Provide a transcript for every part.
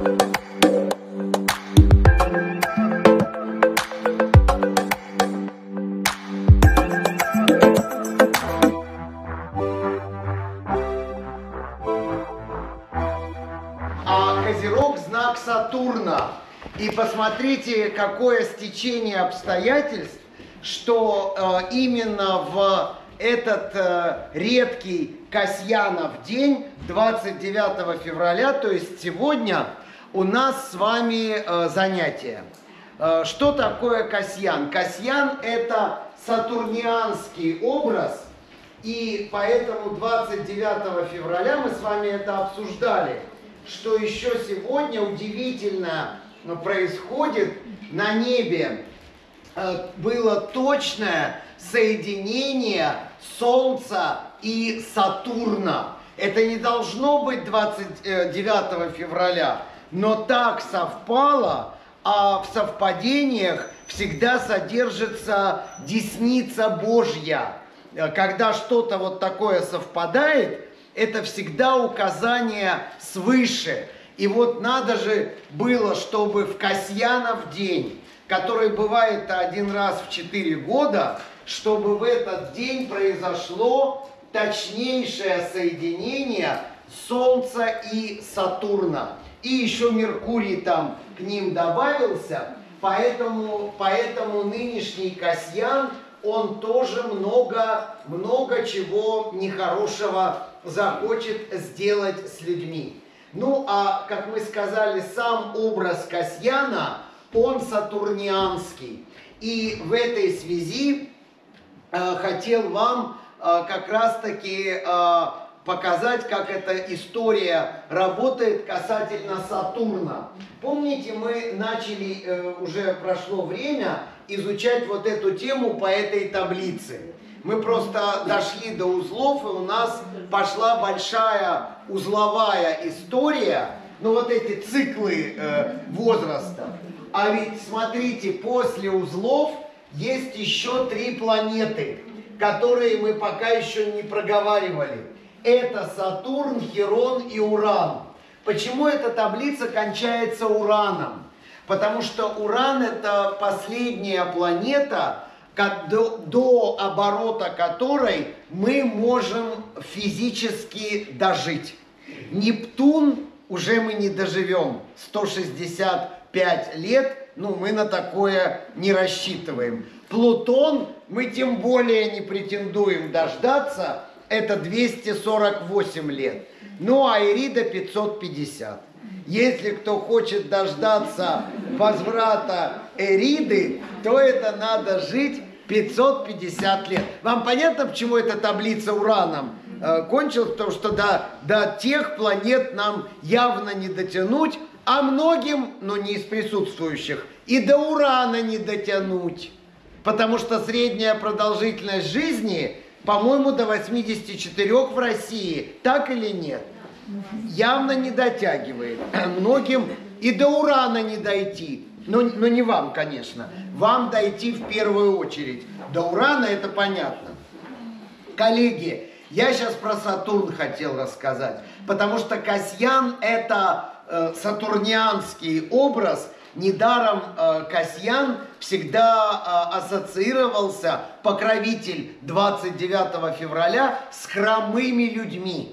А Козерог – знак Сатурна. И посмотрите, какое стечение обстоятельств, что именно в этот редкий Касьянов день, 29 февраля, то есть сегодня, у нас с вами занятие. Что такое Касьян? Касьян – это сатурнианский образ, и поэтому 29 февраля мы с вами это обсуждали, что еще сегодня удивительно происходит на небе. Было точное соединение Солнца и Сатурна. Это не должно быть 29 февраля, но так совпало, а в совпадениях всегда содержится десница Божья. Когда что-то вот такое совпадает, это всегда указание свыше. И вот надо же было, чтобы в Касьянов день, который бывает один раз в 4 года, чтобы в этот день произошло точнейшее соединение Солнца и Сатурна. И еще Меркурий там к ним добавился, поэтому нынешний Касьян, он тоже много чего нехорошего захочет сделать с людьми. Ну, а, как мы сказали, сам образ Касьяна, он сатурнианский. И в этой связи хотел вам как раз-таки показать, как эта история работает касательно Сатурна. Помните, мы начали, уже прошло время, изучать вот эту тему по этой таблице. Мы просто дошли до узлов, и у нас пошла большая узловая история, ну вот эти циклы возраста. А ведь, смотрите, после узлов есть еще 3 планеты, которые мы пока еще не проговаривали. Это Сатурн, Хирон и Уран. Почему эта таблица кончается Ураном? Потому что Уран – это последняя планета, до оборота которой мы можем физически дожить. Нептун уже мы не доживем 165 лет, ну мы на такое не рассчитываем. Плутон мы тем более не претендуем дождаться, это 248 лет. Ну а Ирида 550. Если кто хочет дождаться возврата Эриды, то это надо жить 550 лет. Вам понятно, почему эта таблица Ураном кончилась? Потому что до тех планет нам явно не дотянуть, а многим, но не из присутствующих, и до Урана не дотянуть. Потому что средняя продолжительность жизни, по-моему, до 84 в России. Так или нет? Явно не дотягивает. Многим и до Урана не дойти. Но не вам, конечно. Вам дойти в первую очередь. До Урана это понятно. Коллеги, я сейчас про Сатурн хотел рассказать. Потому что Касьян это сатурнианский образ. Недаром Касьян всегда ассоциировался, покровитель 29 февраля, с хромыми людьми,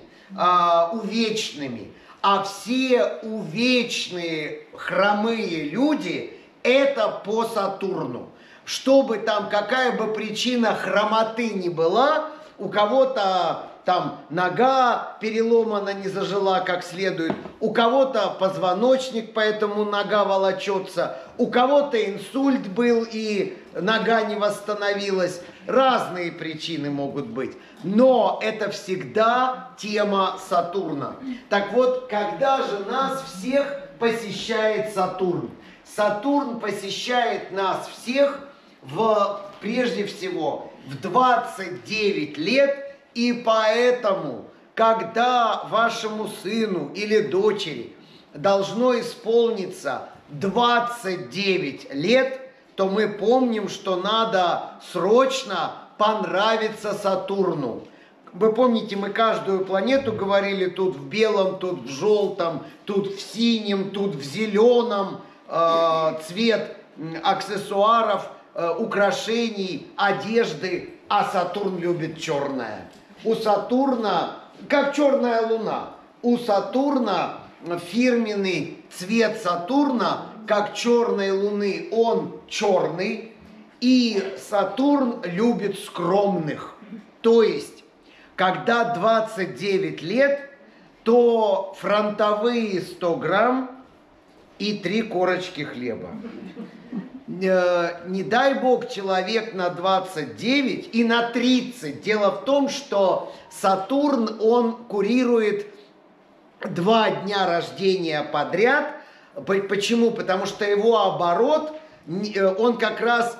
увечными. А все увечные хромые люди – это по Сатурну. Чтобы там, какая бы причина хромоты ни была, у кого-то там нога переломана, не зажила как следует, у кого-то позвоночник, поэтому нога волочется, у кого-то инсульт был и нога не восстановилась. Разные причины могут быть, но это всегда тема Сатурна. Так вот, когда же нас всех посещает Сатурн? Сатурн посещает нас всех прежде всего в 29 лет, и поэтому, когда вашему сыну или дочери должно исполниться 29 лет, то мы помним, что надо срочно понравиться Сатурну. вы помните, мы каждую планету говорили, тут в белом, тут в желтом, тут в синем, тут в зеленом, цвет аксессуаров, украшений, одежды, а Сатурн любит черное. У Сатурна, как черная луна, у Сатурна фирменный цвет Сатурна, как черной луны, он черный, и Сатурн любит скромных. То есть, когда 29 лет, то фронтовые 100 грамм и 3 корочки хлеба. Не дай бог человек на 29 и на 30. Дело в том, что Сатурн, он курирует 2 дня рождения подряд. Почему? Потому что его оборот, он как раз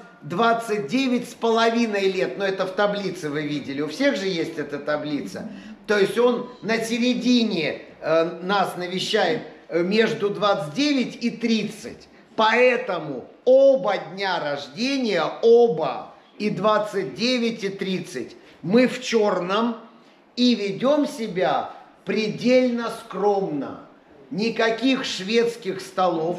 29,5 лет. Но это в таблице вы видели. У всех же есть эта таблица. То есть он на середине нас навещает между 29 и 30. Поэтому оба дня рождения, оба, и 29, и 30, мы в черном и ведем себя предельно скромно. Никаких шведских столов,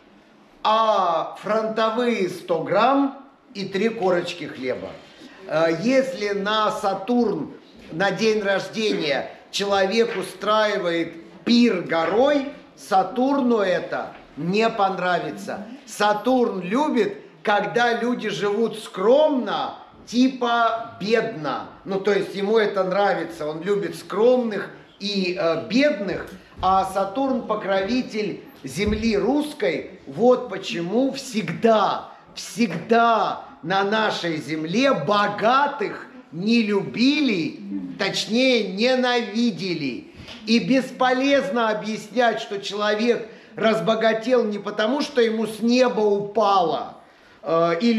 а фронтовые 100 грамм и 3 корочки хлеба. Если на Сатурн, на день рождения, человек устраивает пир горой, Сатурну это не понравится. Сатурн любит, когда люди живут скромно, типа бедно. Ну, то есть ему это нравится. Он любит скромных и бедных. А Сатурн покровитель земли русской. Вот почему всегда на нашей земле богатых не любили, точнее ненавидели. И бесполезно объяснять, что человек разбогател не потому, что ему с неба упало, или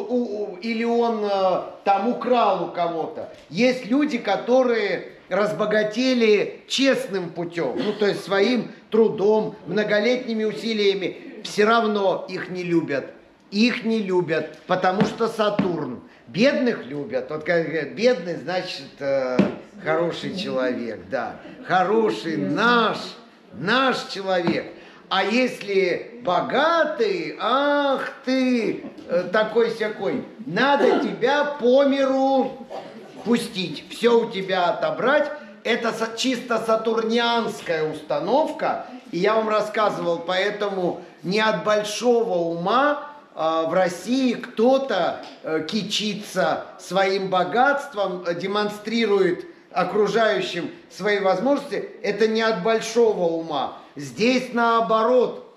он там украл у кого-то. Есть люди, которые разбогатели честным путем, ну то есть своим трудом, многолетними усилиями, все равно их не любят. Их не любят, потому что Сатурн. Бедных любят. Вот как говорят, бедный, значит, хороший человек, да. Хороший, наш человек. А если богатый, ах ты, такой-сякой, надо тебя по миру пустить, все у тебя отобрать. Это чисто сатурнианская установка. И я вам рассказывал, поэтому не от большого ума в России кто-то кичится своим богатством, демонстрирует окружающим свои возможности. Это не от большого ума. Здесь наоборот,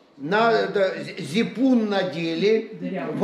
зипун надели,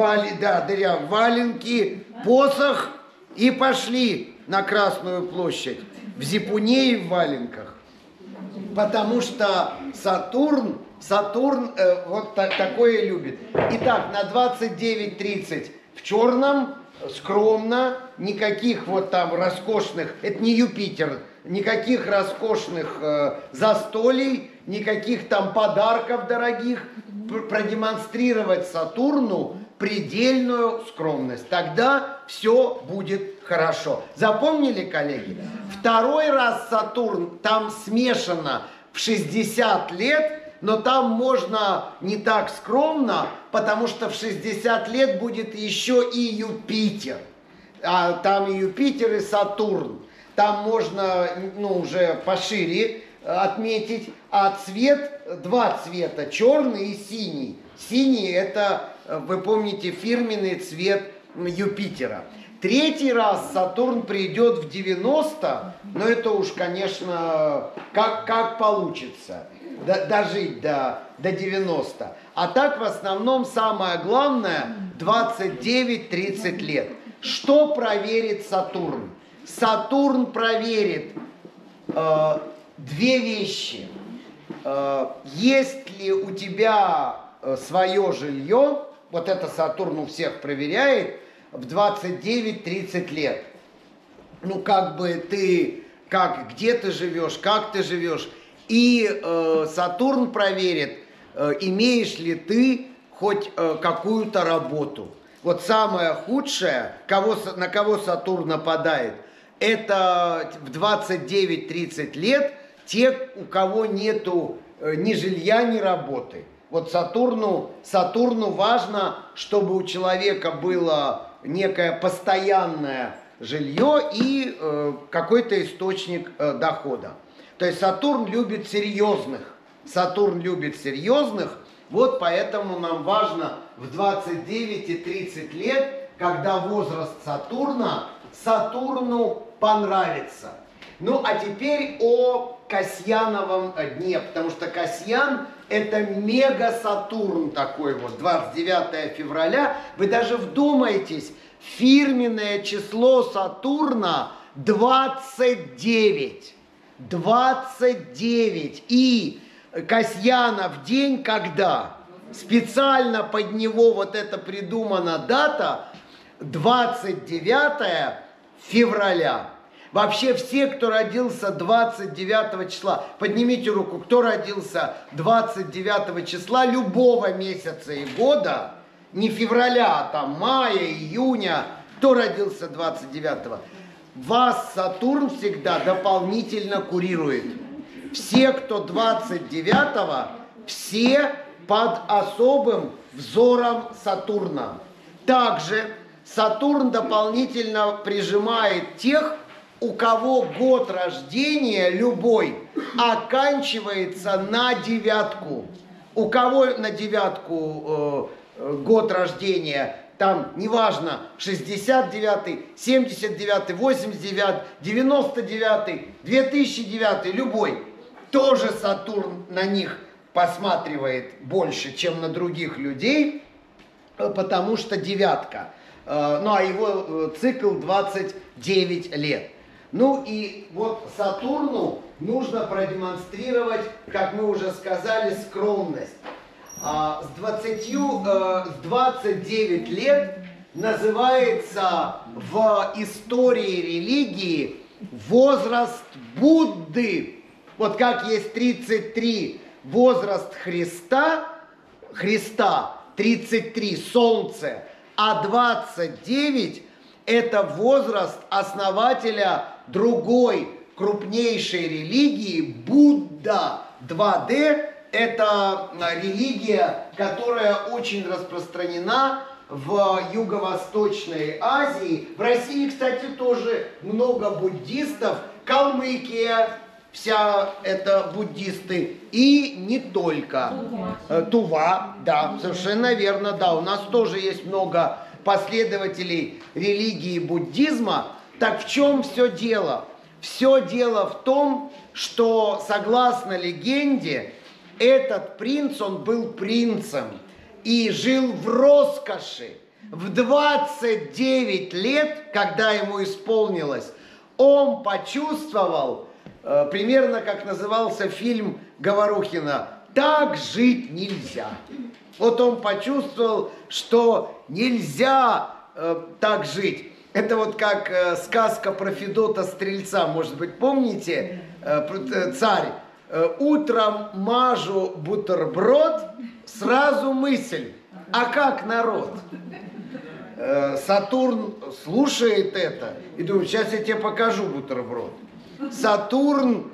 валенки, посох и пошли на Красную площадь в зипуне и в валенках. Потому что Сатурн вот такое любит. Итак, на 29-30 в черном, скромно, никаких вот там роскошных, это не Юпитер, никаких роскошных застолий, никаких там подарков дорогих, продемонстрировать Сатурну предельную скромность. Тогда все будет хорошо. Запомнили, коллеги? Второй раз Сатурн, там смешано в 60 лет, но там можно не так скромно, потому что в 60 лет будет еще и Юпитер. А там и Юпитер, и Сатурн. Там можно, уже пошире отметить. А цвет, 2 цвета, черный и синий. Синий – это, вы помните, фирменный цвет Юпитера. Третий раз Сатурн придет в 90, но это уж, конечно, как получится. Дожить до 90. А так в основном самое главное 29-30 лет. Что проверит Сатурн? Сатурн проверит 2 вещи. Есть ли у тебя свое жилье, вот это Сатурн у всех проверяет, в 29-30 лет. Где ты живешь, как ты живешь. И Сатурн проверит, имеешь ли ты хоть какую-то работу. Вот самое худшее, на кого Сатурн нападает, это в 29-30 лет те, у кого нету ни жилья, ни работы. Вот Сатурну важно, чтобы у человека было некое постоянное жилье и какой-то источник дохода. То есть Сатурн любит серьезных. Вот поэтому нам важно в 29 и 30 лет, когда возраст Сатурну понравится. Ну, а теперь о Касьяновом дне, потому что Касьян – это мега-Сатурн такой вот, 29 февраля. Вы даже вдумайтесь, фирменное число Сатурна 29. 29. И Касьянов день когда? Специально под него вот эта придумана дата 29 февраля. Вообще все, кто родился 29 числа, поднимите руку, кто родился 29 числа любого месяца и года, не февраля, а там мая, июня, кто родился 29-го, вас Сатурн всегда дополнительно курирует. Все, кто 29-го, все под особым взором Сатурна. Также Сатурн дополнительно прижимает тех, у кого год рождения любой оканчивается на девятку. У кого на девятку год рождения, там неважно, 69-й, 79-й, 89-й, 99-й, 2009-й, любой, тоже Сатурн на них посматривает больше, чем на других людей, потому что девятка. Ну, а его цикл 29 лет. Ну и вот Сатурну нужно продемонстрировать, как мы уже сказали, скромность. С 29 лет называется в истории религии возраст Будды. Вот как есть 33 возраст Христа 33 Солнце, а 29 это возраст основателя другой крупнейшей религии Будда. 2D это религия, которая очень распространена в Юго-Восточной Азии. В России, кстати, тоже много буддистов. Калмыкия, вся это буддисты. И не только. Тува, да, совершенно верно, да. У нас тоже есть много последователей религии буддизма. Так в чем все дело? Все дело в том, что, согласно легенде, этот принц, он был принцем и жил в роскоши. В 29 лет, когда ему исполнилось, он почувствовал, примерно как назывался фильм Говорухина, «Так жить нельзя». Вот он почувствовал, что нельзя так жить. Это вот как сказка про Федота Стрельца, может быть, помните, царь? Утром мажу бутерброд, сразу мысль, а как народ? Сатурн слушает это и думает, сейчас я тебе покажу бутерброд. Сатурн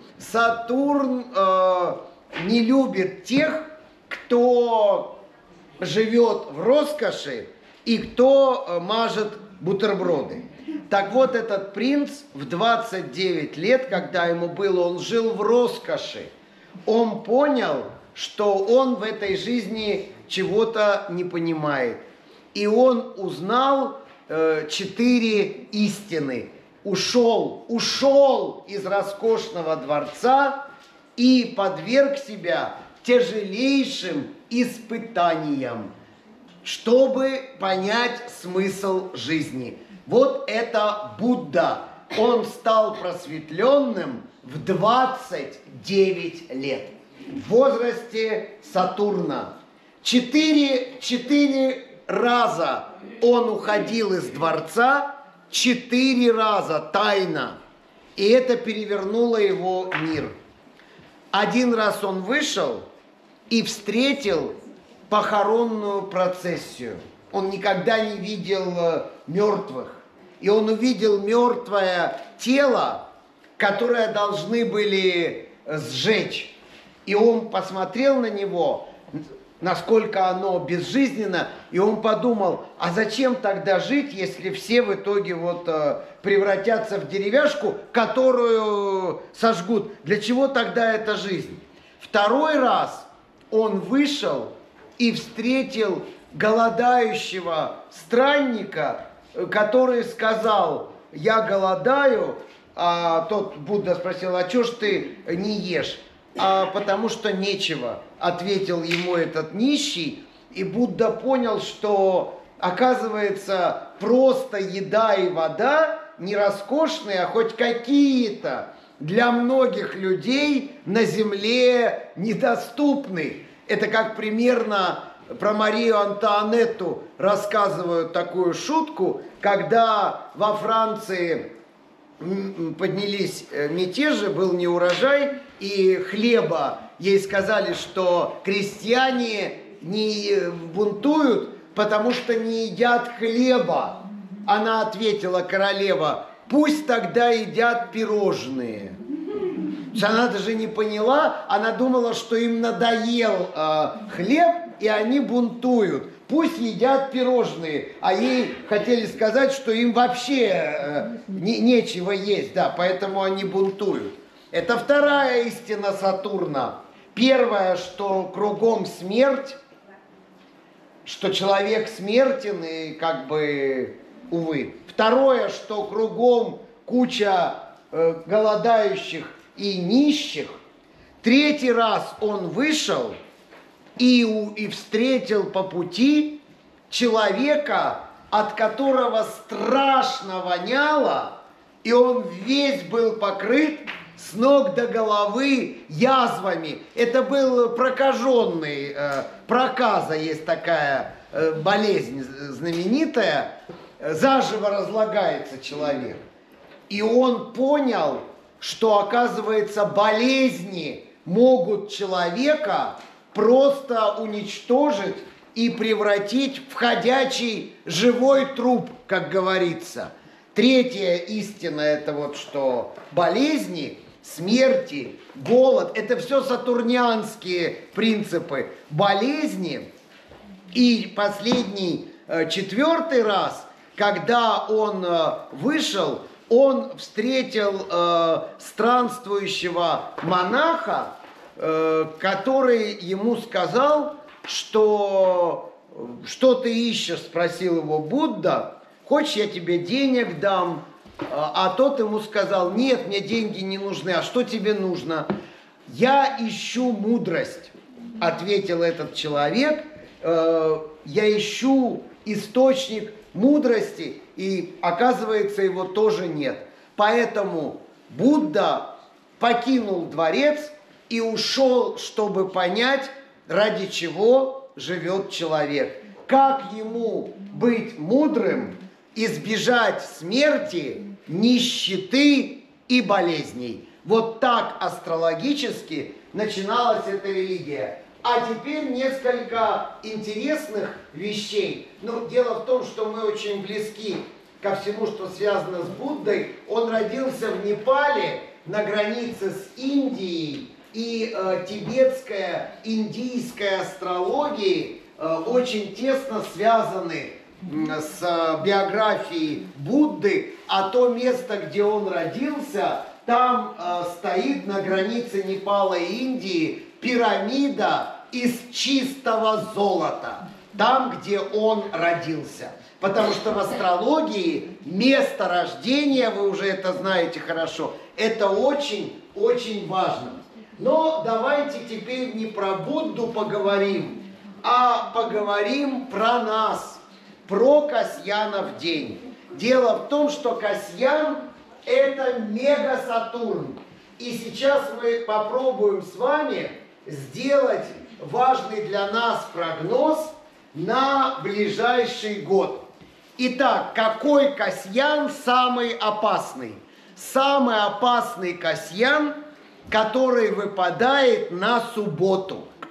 не любит тех, кто живет в роскоши и кто мажет бутерброды. Так вот, этот принц в 29 лет, когда ему было, он жил в роскоши. Он понял, что он в этой жизни чего-то не понимает. И он узнал 4 истины. Ушел из роскошного дворца и подверг себя тяжелейшим испытаниям, чтобы понять смысл жизни. Вот это Будда. Он стал просветленным в 29 лет, в возрасте Сатурна. 4 раза он уходил из дворца, 4 раза тайно. И это перевернуло его мир. 1 раз он вышел и встретил похоронную процессию. Он никогда не видел мертвых. и он увидел мертвое тело, которое должны были сжечь. И он посмотрел на него, насколько оно безжизненно, и он подумал, а зачем тогда жить, если все в итоге вот превратятся в деревяшку, которую сожгут? Для чего тогда эта жизнь? Второй раз он вышел и встретил голодающего странника, который сказал: я голодаю. А тот Будда спросил: а чё ж ты не ешь? А потому что нечего, ответил ему этот нищий. И Будда понял, что, оказывается, просто еда и вода не роскошные, а хоть какие-то для многих людей на земле недоступны. Это как примерно про Марию Антуанетту рассказывают такую шутку, когда во Франции поднялись мятежи, был неурожай, и хлеба, ей сказали, что крестьяне не бунтуют, потому что не едят хлеба. Она ответила, королева: пусть тогда едят пирожные. Она даже не поняла, она думала, что им надоел хлеб, и они бунтуют. Пусть едят пирожные, а ей хотели сказать, что им вообще нечего есть, да, поэтому они бунтуют. Это вторая истина Сатурна. Первая, что кругом смерть, что человек смертен и как бы, увы. Второе, что кругом куча голодающих и нищих. Третий раз он вышел и встретил по пути человека, от которого страшно воняло, и он весь был покрыт с ног до головы язвами. Это был прокаженный, проказа есть такая болезнь знаменитая, заживо разлагается человек. И он понял, что, оказывается, болезни могут человека просто уничтожить и превратить в ходячий живой труп, как говорится. Третья истина – это вот что болезни, смерти, голод – это все сатурнианские принципы. Болезни. И последний, четвертый раз, когда он вышел, он встретил странствующего монаха, который ему сказал, что ты ищешь, спросил его Будда, хочешь, я тебе денег дам? А тот ему сказал: нет, мне деньги не нужны, а что тебе нужно? Я ищу мудрость, ответил этот человек, я ищу источник мудрости, и оказывается, его тоже нет. Поэтому Будда покинул дворец и ушел, чтобы понять, ради чего живет человек. Как ему быть мудрым, избежать смерти, нищеты и болезней. Вот так астрологически начиналась эта религия. А теперь несколько интересных вещей. Но дело в том, что мы очень близки ко всему, что связано с Буддой. Он родился в Непале на границе с Индией. И тибетская, индийская астрология очень тесно связаны с биографией Будды, а то место, где он родился, там стоит на границе Непала и Индии пирамида из чистого золота, там, где он родился. Потому что в астрологии место рождения, вы уже это знаете хорошо, это очень-очень важно. Но давайте теперь не про Будду поговорим, а поговорим про нас, про Касьянов день. Дело в том, что Касьян – это мега-Сатурн. И сейчас мы попробуем с вами сделать важный для нас прогноз на ближайший год. Итак, какой Касьян самый опасный? Самый опасный Касьян, который выпадает на субботу. Кто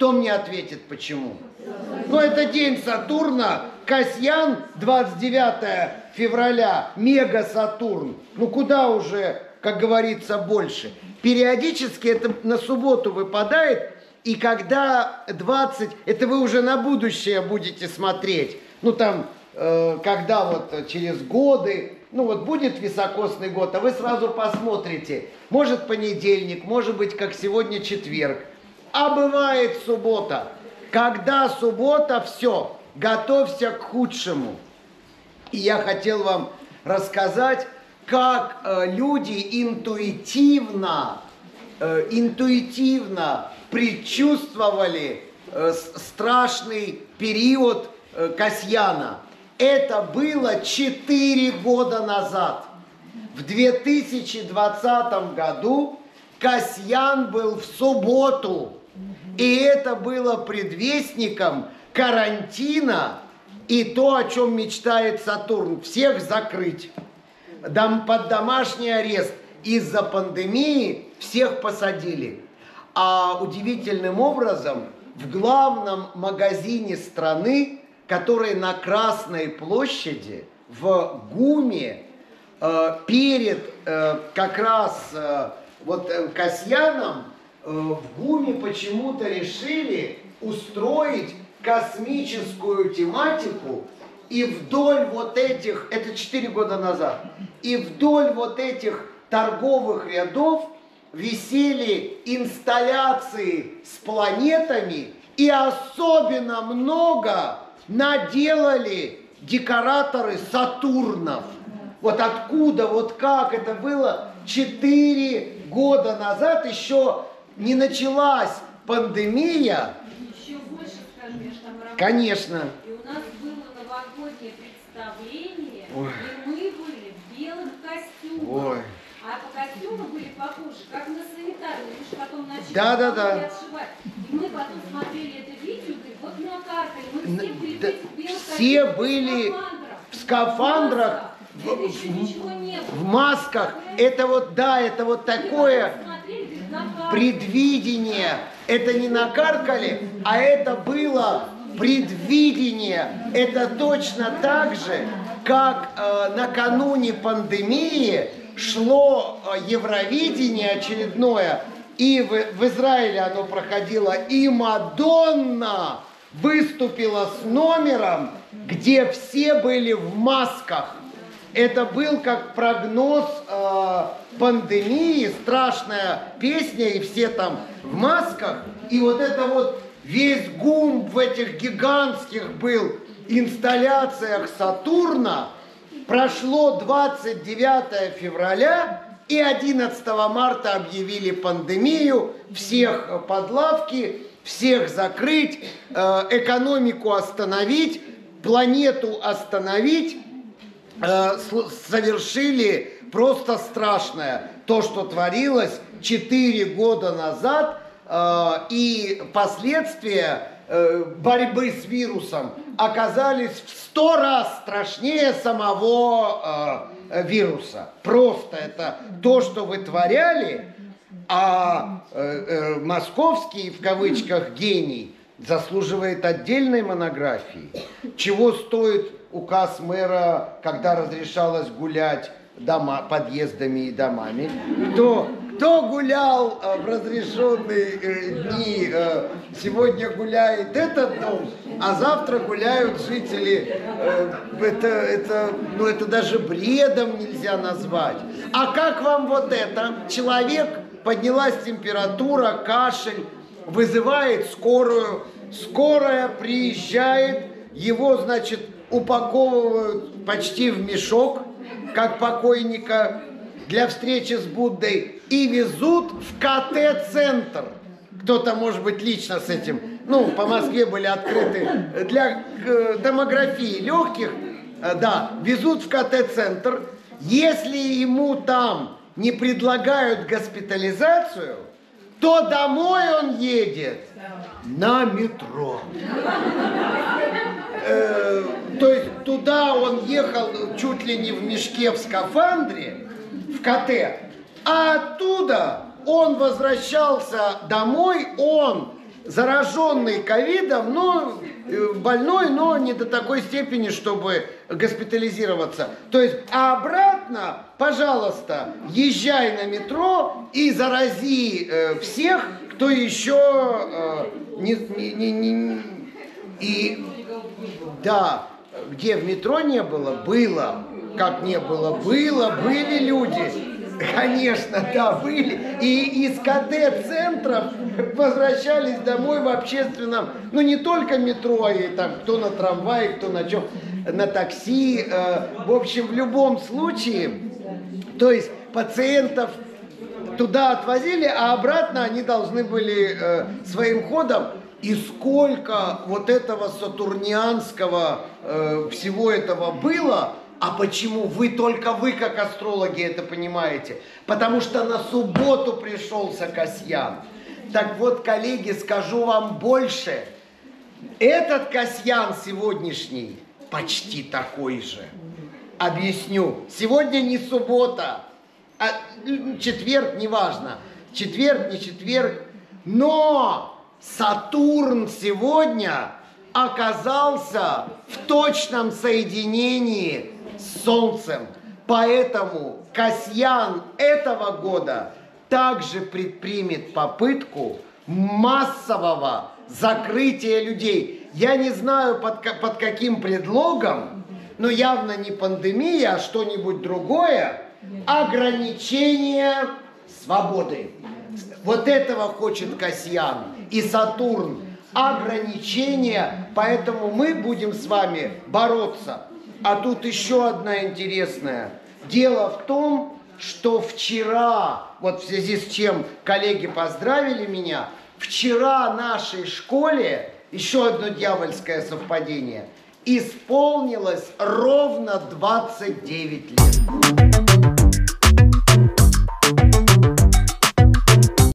Кто мне ответит, почему? Ну, это день Сатурна, Касьян, 29 февраля, Мега-Сатурн. Ну, куда уже, как говорится, больше? Периодически это на субботу выпадает, и когда 20, это вы уже на будущее будете смотреть. Ну, там, когда вот через годы, ну, вот будет високосный год, а вы сразу посмотрите. Может, понедельник, может быть, как сегодня, четверг. А бывает суббота. Когда суббота, все, готовься к худшему. И я хотел вам рассказать, как люди интуитивно предчувствовали страшный период Касьяна. Это было 4 года назад. В 2020 году Касьян был в субботу. И это было предвестником карантина и то, о чем мечтает Сатурн. Всех закрыть. Под домашний арест. Из-за пандемии всех посадили. А удивительным образом в главном магазине страны, который на Красной площади, в ГУМе, перед как раз Касьяном, в ГУМе почему-то решили устроить космическую тематику, и вдоль вот этих, это 4 года назад, и вдоль вот этих торговых рядов висели инсталляции с планетами, и особенно много наделали декораторы Сатурнов. Вот откуда, вот как это было 4 года назад, еще не началась пандемия. Еще больше скажу, я же там работала. Конечно. И у нас было новогоднее представление, Ой. и мы были в белых костюмах. Ой. А по костюму были похожи, как на санитарные. Мы же потом начали Да. отшивать. И мы потом смотрели это видео, и вот накаркали. Мы все были в этих белых Все костюмах, были в в скафандрах, Это еще ничего не было. в масках. Это вот, да, это вот такое предвидение. Это не накаркали, а это было предвидение. Это точно так же, как накануне пандемии шло Евровидение очередное, и в Израиле оно проходило, и Мадонна выступила с номером, где все были в масках. Это был как прогноз пандемии, страшная песня, и все там в масках. И вот это вот весь ГУМ в этих гигантских был инсталляциях Сатурна. Прошло 29 февраля, и 11 марта объявили пандемию, всех под лавки, всех закрыть, экономику остановить, планету остановить. Совершили просто страшное. То, что творилось 4 года назад, и последствия борьбы с вирусом оказались в 100 раз страшнее самого вируса. Просто это то, что вытворяли, а московский, в кавычках, гений заслуживает отдельной монографии. Чего стоит указ мэра, когда разрешалось гулять подъездами и домами? Кто гулял в разрешенные дни, сегодня гуляет этот дом, а завтра гуляют жители. Это даже бредом нельзя назвать. А как вам вот это? Человек, поднялась температура, кашель, вызывает скорую. Скорая приезжает, его, значит, упаковывают почти в мешок, как покойника, для встречи с Буддой, и везут в КТ-центр. Кто-то, может быть, лично с этим, по Москве были открыты для томографии легких, да, везут в КТ-центр. Если ему там не предлагают госпитализацию, то домой он едет на метро. То есть туда он ехал чуть ли не в мешке, в скафандре, в КТ, а оттуда он возвращался домой, он зараженный ковидом, но больной, но не до такой степени, чтобы госпитализироваться. То есть, а обратно, пожалуйста, езжай на метро и зарази всех, кто еще и да, где в метро не было, было. Как не было, было, были люди. Конечно, да, были. И из КТ-центров возвращались домой в общественном, ну не только метро, и там кто на трамвае, кто на чем, на такси. В общем, в любом случае, то есть пациентов туда отвозили, а обратно они должны были своим ходом. И сколько вот этого сатурнианского всего этого было. А почему только вы, как астрологи, это понимаете? Потому что на субботу пришелся Касьян. Так вот, коллеги, скажу вам больше. Этот Касьян сегодняшний почти такой же. Объясню. Сегодня не суббота, а четверг, неважно. Четверг, не четверг. Но Сатурн сегодня оказался в точном соединении с Солнцем. Поэтому Касьян этого года также предпримет попытку массового закрытия людей. Я не знаю под каким предлогом, но явно не пандемия, а что-нибудь другое. Ограничение свободы. Вот этого хочет Касьян и Сатурн. Ограничения, поэтому мы будем с вами бороться. А тут еще одна интересная. Дело в том, что вчера, вот в связи с чем коллеги поздравили меня, вчера нашей школе, еще одно дьявольское совпадение, исполнилось ровно 29 лет.